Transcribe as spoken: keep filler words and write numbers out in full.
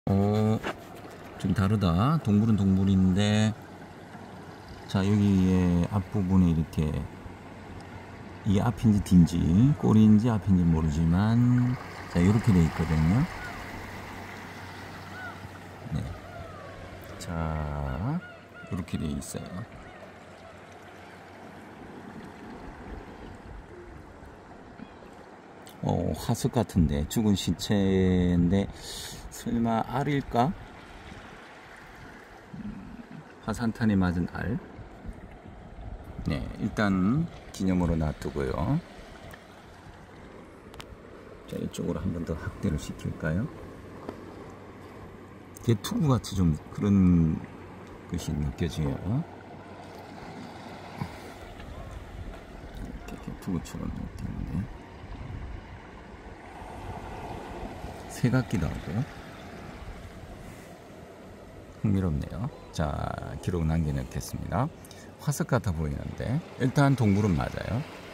어, 좀 다르다. 동물은 동물인데, 자, 여기에 앞부분에 이렇게, 이게 앞인지 뒤인지, 꼬리인지 앞인지 모르지만, 자, 이렇게 돼 있거든요. 네. 자, 이렇게 돼 있어요. 어, 화석 같은데, 죽은 시체인데, 설마 알일까? 화산탄에 맞은 알. 네, 일단 기념으로 놔두고요. 자, 이쪽으로 한 번 더 확대를 시킬까요? 개투구 같이 좀 그런 것이 느껴져요. 이렇게 개투구처럼 느끼는데, 새 같기도 하고 흥미롭네요. 자, 기록 남겨놓겠습니다. 화석 같아 보이는데 일단 동물은 맞아요.